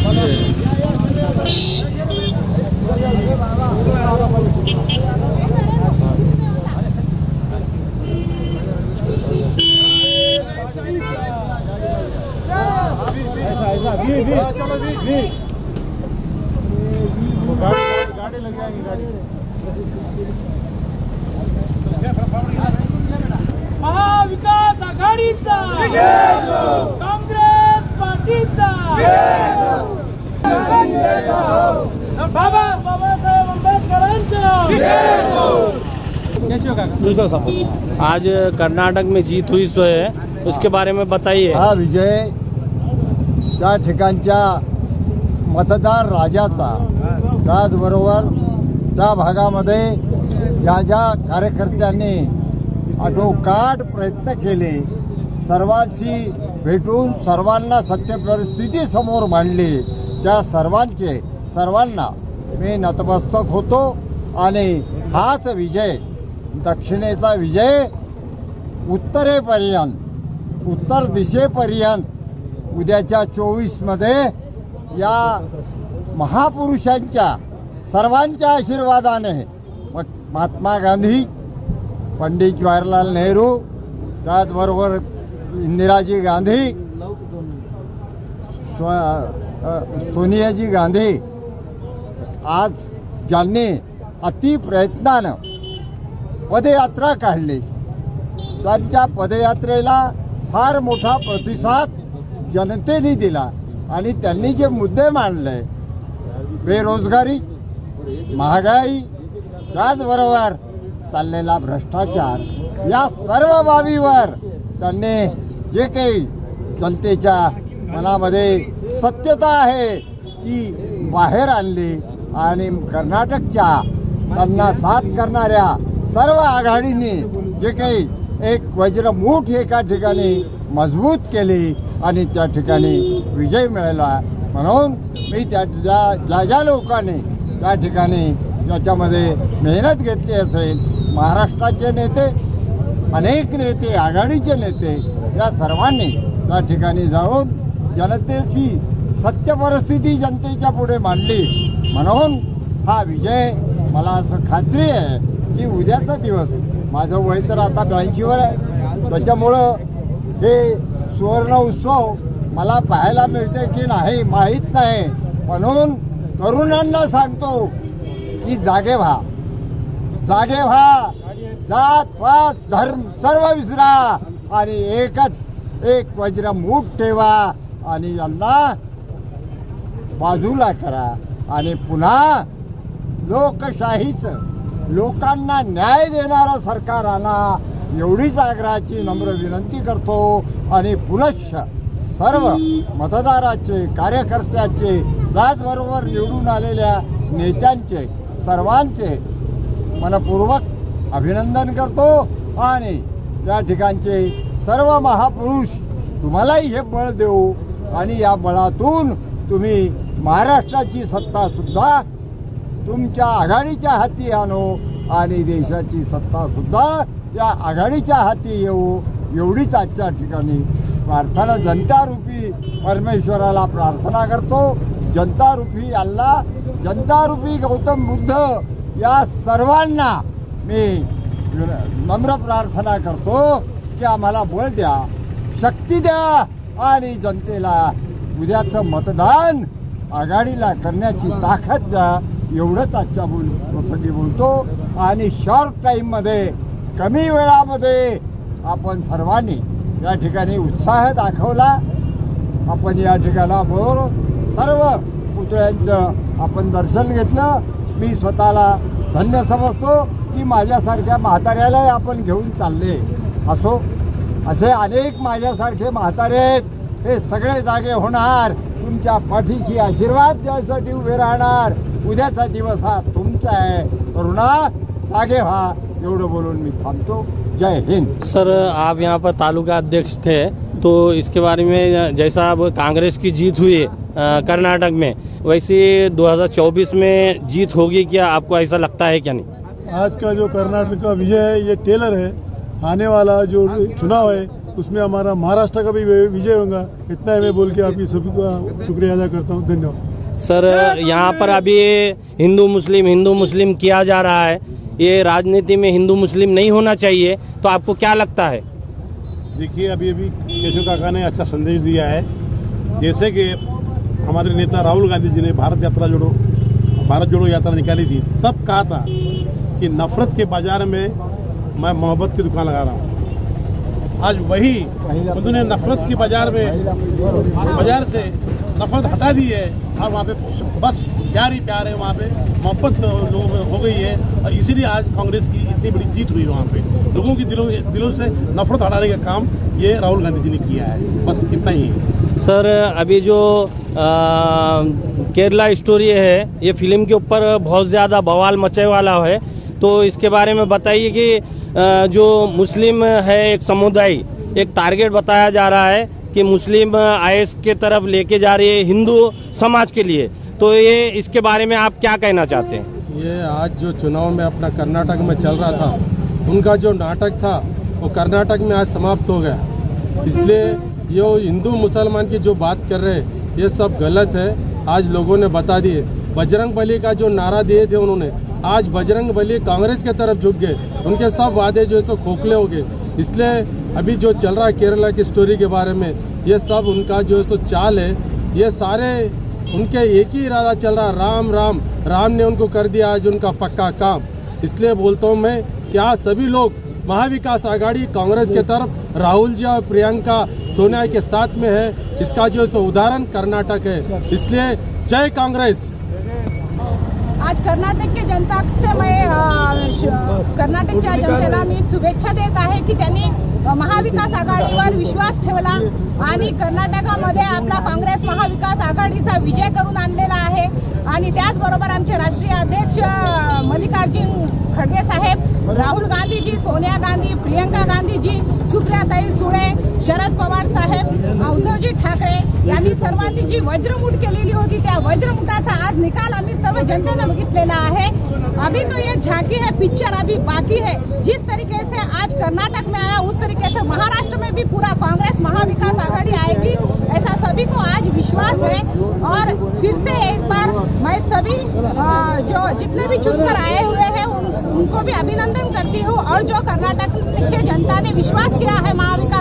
गाड़ी लग जाएगी गाड़ी। महाविकास आघाडीचा काँग्रेस पार्टीचा बाबासाहेब आंबेडकरांचा। आज कर्नाटक में जीत हुई सो है, उसके बारे में बताइए। हा विजय त्या ठिकाणच्या मतदार राजाचा, त्याचबरोबर त्या भागामध्ये ज्या ज्या कार्यकर्त्यांनी आटोकाट प्रयत्न केले, सर्वांशी भेटून सर्वांना सत्य परिस्थिती समोर मांडली, त्या सर्वांना मी नतमस्तक होतो। आणि हाच विजय, दक्षिणेचा विजय उत्तरेपर्यंत, उत्तर दिशेपर्यंत उद्याच्या 24मध्ये या महापुरुषांच्या सर्वांच्या आशीर्वादाने महात्मा गांधी, पंडित जवाहरलाल नेहरू, त्याचबरोबर इंदिराजी गांधी, सोनियाजी गांधी, आज ज्यांनी अति प्रयत्नानं पदयात्रा काढली, त्यांच्या पदयात्रेला फार मोठा प्रतिसाद जनतेने दिला। आणि त्यांनी जे मुद्दे मांडले, बेरोजगारी, महागाई, त्याचबरोबर चाललेला भ्रष्टाचार, या सर्व बाबीवर त्यांनी जे काही जनतेच्या मनामध्ये सत्यता आहे ती बाहेर आणली। आणि कर्नाटकच्या त्यांना साथ करणाऱ्या सर्व आघाडींनी जे काही एक वज्रमूठ एका ठिकाणी मजबूत केली आणि त्या ठिकाणी विजय मिळाला। म्हणून मी ज्या लोकांनी त्या ठिकाणी याच्यामध्ये मेहनत घेतली असेल, महाराष्ट्राचे नेते, अनेक नेते, आघाडीचे नेते, या सर्वांनी त्या ठिकाणी जाऊन जनतेची सत्य परिस्थिती जनतेच्या पुढे मांडली। म्हणून हा विजय, मला असं खात्री आहे की उद्याचा दिवस, माझं वय तर आता 82वर आहे, त्याच्यामुळं हे सुवर्ण उत्सव मला पाहायला मिळते की नाही माहीत नाही। म्हणून तरुणांना सांगतो की जागे व्हा, जागे व्हा, जात पात धर्म सर्व विसरा आणि एक वज्रमूठ ठेवा आणि यांना बाजूला करा आणि पुन्हा लोकशाहीचं, लोकांना न्याय देणारं सरकार आणा, एवढीच आग्रहाची नम्र विनंती करतो। आणि पुनश्च सर्व मतदाराचे, कार्यकर्त्याचे, त्याचबरोबर निवडून आलेल्या नेत्यांचे, सर्वांचे मनपूर्वक अभिनंदन करतो। आणि त्या ठिकाणचे सर्व महापुरुष तुम्हालाही हे बळ देऊ आणि या बळातून तुम्ही महाराष्ट्राची सत्तासुद्धा तुमच्या आघाडीच्या हाती आणो आणि देशाची सत्तासुद्धा या आघाडीच्या हाती येऊ, एवढीच आजच्या ठिकाणी प्रार्थना जनतारूपी परमेश्वराला प्रार्थना करतो। जनतारूपी अल्लाह, जनतारूपी गौतम बुद्ध, या सर्वांना मी नम्र प्रार्थना करतो की आम्हाला बळ द्या, शक्ती द्या आणि जनतेला उद्याचं मतदान आघाडीला करण्याची ताकद द्या, एवढंच आजच्या प्रसंगी बोलतो। आणि शॉर्ट टाईममध्ये, कमी वेळामध्ये आपण सर्वांनी या ठिकाणी उत्साह दाखवला। आपण या ठिकाणाबरोबर सर्व पुतळ्यांचं आपण दर्शन घेतलं। मी स्वतःला धन्य समजतो की माझ्यासारख्या म्हाताऱ्याला आपण घेऊन चालले। असो, असे अनेक माझ्यासारखे म्हातारे आहेत, हे सगळे जागे होणार, तुमच्या पाठीशी आशीर्वाद द्यायसाठी उभे राहणार। उद्याचा दिवस हा तुमचा आहे, तरुणा जागे व्हा, एवढं बोलून मी थांबतो। जय हिंद। सर, आप यहाँ पर तालुका अध्यक्ष थे, तो इसके बारे में, जैसा अब कांग्रेस की जीत हुई कर्नाटक में, वैसे 2024 में जीत होगी क्या, आपको ऐसा लगता है क्या? नहीं, आज का जो कर्नाटक का विजय है ये टेलर है, आने वाला जो चुनाव है उसमें हमारा महाराष्ट्र का भी विजय होगा। इतना मैं बोल के आपकी सभी का शुक्रिया अदा करता हूँ। धन्यवाद। सर, यहाँ पर अभी हिंदू मुस्लिम किया जा रहा है। ये राजनीति में हिंदू मुस्लिम नहीं होना चाहिए, तो आपको क्या लगता है? देखिए, अभी केशव काका ने अच्छा संदेश दिया है। जैसे कि हमारे नेता राहुल गांधी जी ने भारत जोड़ो यात्रा निकाली थी, तब कहा था कि नफरत के बाजार में मैं मोहब्बत की दुकान लगा रहा हूँ। आज वही उन्होंने नफरत के बाजार से नफरत हटा दी है और वहाँ पे बस प्यार ही प्यार है, वहाँ पे मोहब्बत लोगों में हो गई है। और इसीलिए आज कांग्रेस की इतनी बड़ी जीत हुई। वहाँ पे लोगों की दिलों से नफरत हटाने का काम ये राहुल गांधी जी ने किया है। बस इतना ही है। सर, अभी जो केरला स्टोरी है, ये फिल्म के ऊपर बहुत ज़्यादा बवाल मचे वाला है, तो इसके बारे में बताइए कि जो मुस्लिम है एक समुदाय, एक टारगेट बताया जा रहा है कि मुस्लिम आईएस के तरफ लेके जा रही है हिंदू समाज के लिए, तो ये इसके बारे में आप क्या कहना चाहते हैं? ये आज जो चुनाव में अपना कर्नाटक में चल रहा था, उनका जो नाटक था वो कर्नाटक में आज समाप्त हो गया। इसलिए ये हिंदू मुसलमान की जो बात कर रहे हैं, ये सब गलत है। आज लोगों ने बता दिए। बजरंगबली का जो नारा दिए थे उन्होंने, आज बजरंगबली कांग्रेस के तरफ झुक गए। उनके सब वादे जो है सो खोखले हो गए। इसलिए अभी जो चल रहा है केरला की स्टोरी के बारे में, ये सब उनका जो है सो चाल है। ये सारे उनके एक ही इरादा चल रहा, राम राम। राम ने उनको कर दिया आज उनका पक्का काम। इसलिए बोलता हूँ मैं कि आज सभी लोग महाविकास आघाड़ी कांग्रेस के तरफ राहुल जी और प्रियंका सोनिया के साथ में है। इसका जो है उदाहरण कर्नाटक है। इसलिए जय कांग्रेस। आज कर्नाटकच्या जनता से मैं कर्नाटकच्या जनतेला मी शुभेच्छा देत आहे की त्यांनी महाविकास आघाडीवर विश्वास ठेवला आणि कर्नाटकामध्ये आपला काँग्रेस महाविकास आघाडीचा विजय करून आणलेला आहे। आणि त्याचबरोबर आमचे राष्ट्रीय अध्यक्ष मल्लिकार्जुन खड़गे साहेब, राहुल गांधी जी, सोनिया गांधी, प्रियंका गांधी जी, सुप्रियाताई सुळे, शरद पवार साहेब, उद्धवजी ठाकरे यांनी सर्वांनी जी वज्रमूठ केलेली होती, त्या वज्रमुठाचा आज निकाल आम्ही सर्व जनतेने बघितलेला आहे। अभी तो ये झांकी है, पिक्चर अभी बाकी है। जिस तरीके से आज कर्नाटक में आया, उस तरीके से महाराष्ट्र में भी पूरा कांग्रेस महाविकास आघाड़ी आएगी, ऐसा सभी को आज विश्वास है। और फिर से एक बार मैं सभी जो जितने भी चुनकर आए हुए हैं उनको भी अभिनंदन करती हूँ। और जो कर्नाटक के जनता ने विश्वास किया है महाविकास